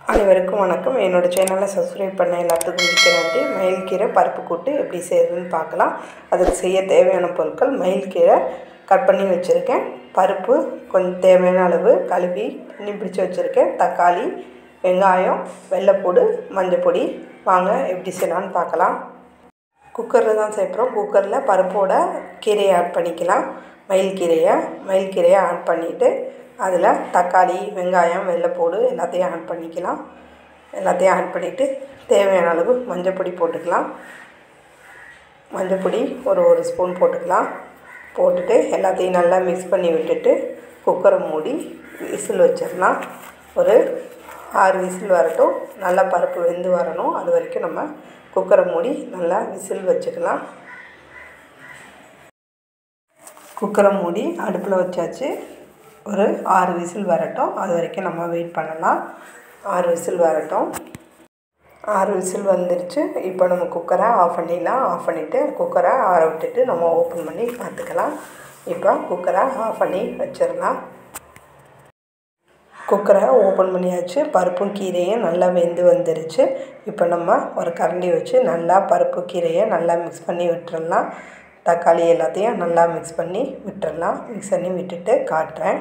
அனைவருக்கும் வணக்கம். என்னோட சேனலை சப்ஸ்கிரைப் பண்ண எல்லாத்துக்கும் மிக்க நன்றி. மயில்கீரை பருப்பு கூட்டு எப்படி செய்யறதுன்னு பார்க்கலாம். அதுக்கு செய்ய தேவையான பொருட்கள்: மயில்கீரை கட் பண்ணி வச்சுருக்கேன், பருப்பு கொஞ்சம் தேவையான அளவு கழுவி தண்ணி பிடிச்சி வச்சுருக்கேன், தக்காளி, வெங்காயம், வெள்ளைப்பூடு, மஞ்சப்பொடி. வாங்க எப்படி செய்யலான்னு பார்க்கலாம். குக்கரில் தான் சேர்க்குறோம். குக்கரில் பருப்போட கீரையை ஆட் பண்ணிக்கலாம். மயில்கீரையை ஆட் பண்ணிவிட்டு அதில் தக்காளி, வெங்காயம், வெள்ளைப்பூடு எல்லாத்தையும் ஆட் பண்ணிக்கலாம். எல்லாத்தையும் ஆட் பண்ணிவிட்டு தேவையான அளவு மஞ்சப்பொடி போட்டுக்கலாம். மஞ்சப்பொடி ஒரு ஸ்பூன் போட்டுக்கலாம். போட்டுட்டு எல்லாத்தையும் நல்லா மிக்ஸ் பண்ணி விட்டுட்டு குக்கரை மூடி விசில் வச்சிடலாம். ஒரு 6 விசில் வரட்டும். நல்லா பருப்பு வெந்து வரணும். அது வரைக்கும் நம்ம குக்கரை மூடி நல்லா விசில் வச்சுக்கலாம். குக்கரை மூடி அடுப்பில் வச்சாச்சு. ஒரு 6 விசில் வரட்டும். அது வரைக்கும் நம்ம வெயிட் பண்ணலாம். 6 விசில் வரட்டும். 6 விசில் வந்துடுச்சு. இப்போ நம்ம குக்கரை ஆஃப் பண்ணிடலாம். ஆஃப் பண்ணிவிட்டு குக்கரை ஆற விட்டுட்டு நம்ம ஓப்பன் பண்ணி பார்த்துக்கலாம். இப்போ குக்கரை ஆஃப் பண்ணி வச்சிடலாம். குக்கரை ஓப்பன் பண்ணியாச்சு. பருப்பும் கீரையும் நல்லா வெந்து வந்துருச்சு. இப்போ நம்ம ஒரு கரண்டி வச்சு நல்லா பருப்பு கீரையை நல்லா மிக்ஸ் பண்ணி விட்டுறலாம். தக்காளி எல்லாத்தையும் நல்லா மிக்ஸ் பண்ணி விட்டுறலாம். மிக்ஸ் பண்ணி விட்டுட்டு காட்டுறேன்.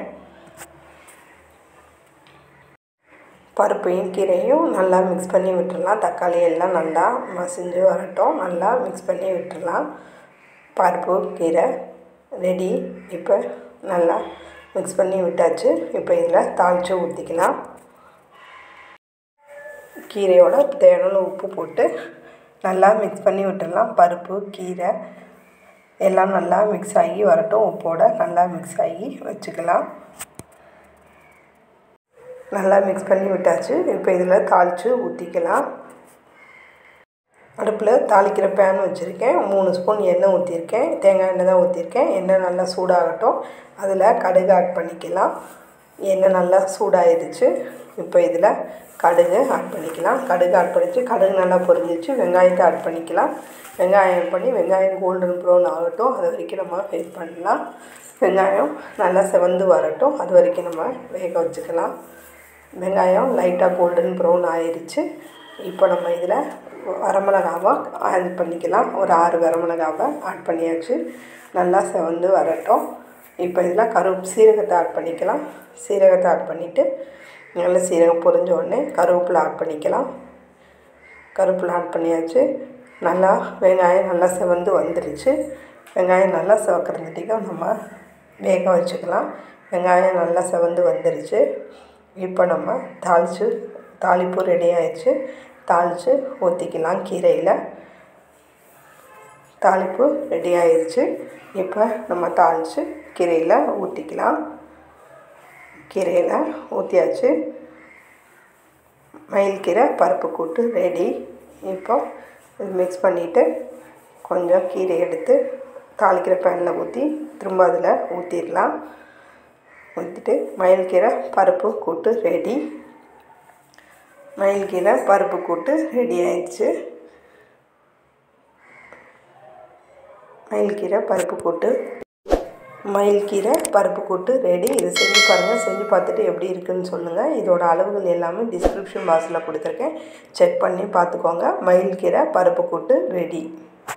பருப்பையும் கீரையும் நல்லா மிக்ஸ் பண்ணி விட்டுறலாம். தக்காளி எல்லாம் நல்லா மசிஞ்சு வரட்டும். நல்லா மிக்ஸ் பண்ணி விட்டுறலாம். பருப்பு கீரை ரெடி. இப்போ நல்லா மிக்ஸ் பண்ணி விட்டாச்சு. இப்போ இதில் தாளித்து ஊற்றிக்கலாம். கீரையோட தேவையான உப்பு போட்டு நல்லா மிக்ஸ் பண்ணி விட்டுடலாம். பருப்பு கீரை எல்லாம் நல்லா மிக்ஸ் ஆகி வரட்டும். உப்போட நல்லா மிக்ஸ் ஆகி வச்சுக்கலாம். நல்லா மிக்ஸ் பண்ணி விட்டாச்சு. இப்போ இதில் தாளித்து ஊற்றிக்கலாம். அடுப்பில் தாளிக்கிற பேன் வச்சுருக்கேன். 3 ஸ்பூன் எண்ணெய் ஊற்றிருக்கேன். தேங்காய் எண்ணெய் தான் ஊற்றிருக்கேன். எண்ணெய் நல்லா சூடாகட்டும். அதில் கடுகு ஆட் பண்ணிக்கலாம். எண்ணெய் நல்லா சூடாகிடுச்சு. இப்போ இதில் கடுகு ஆட் பண்ணிக்கலாம். கடுகு ஆட் பண்ணிச்சு. கடுகு நல்லா பொரிஞ்சிச்சு. வெங்காயத்தை ஆட் பண்ணிக்கலாம். வெங்காயம் ஆட் பண்ணி வெங்காயம் கோல்டன் ப்ரௌன் ஆகட்டும். அது வரைக்கும் நம்ம வெயிட் பண்ணலாம். வெங்காயம் நல்லா செவந்து வரட்டும். அது வரைக்கும் நம்ம வேக வச்சுக்கலாம். வெங்காயம் லைட்டாக கோல்டன் ப்ரௌன் ஆயிடுச்சு. இப்போ நம்ம இதில் வரமிளகாவை ஆட் பண்ணிக்கலாம். ஒரு 6 வரமிளகாவை ஆட் பண்ணியாச்சு. நல்லா செவந்து வரட்டும். இப்போ இதில் சீரகத்தை ஆட் பண்ணிக்கலாம். சீரகத்தை ஆட் பண்ணிவிட்டு நல்லா சீரகம் பொரிஞ்ச உடனே கருவேப்பிலை ஆட் பண்ணிக்கலாம். கருவேப்பிலை ஆட் பண்ணியாச்சு. நல்லா வெங்காயம் நல்லா செவந்து வந்துடுச்சு. வெங்காயம் நல்லா செவக்கிறதுக்கு நம்ம வேக வச்சுக்கலாம். வெங்காயம் நல்லா செவந்து வந்துடுச்சு. இப்போ நம்ம தாளிப்பு ரெடி ஆயிடுச்சு. தாளித்து ஊற்றிக்கலாம். கீரையில் தாளிப்பு ரெடி ஆயிடுச்சு. இப்போ நம்ம தாளித்து கீரையில் ஊற்றிக்கலாம். கீரையில் ஊற்றியாச்சு. மயில்கீரை பருப்பு கூட்டு ரெடி. இப்போ மிக்ஸ் பண்ணிவிட்டு கொஞ்சம் கீரை எடுத்து தாளிக்கிற பேனில் ஊற்றி திரும்ப அதில் ஊற்றிடலாம். ஊற்றிட்டு மயில்கீரை பருப்பு கூட்டு ரெடி. மயில்கீரை பருப்பு கூட்டு ரெடி ஆயிடுச்சு. மயில்கீரை பருப்பு கூட்டு ரெடி. இதை செஞ்சு பாருங்கள். செஞ்சு பார்த்துட்டு எப்படி இருக்குதுன்னு சொல்லுங்கள். இதோட அளவுகள் எல்லாமே டிஸ்கிரிப்ஷன் பாக்ஸில் கொடுத்துருக்கேன். செக் பண்ணி பார்த்துக்கோங்க. மயில்கீரை பருப்பு கூட்டு ரெடி.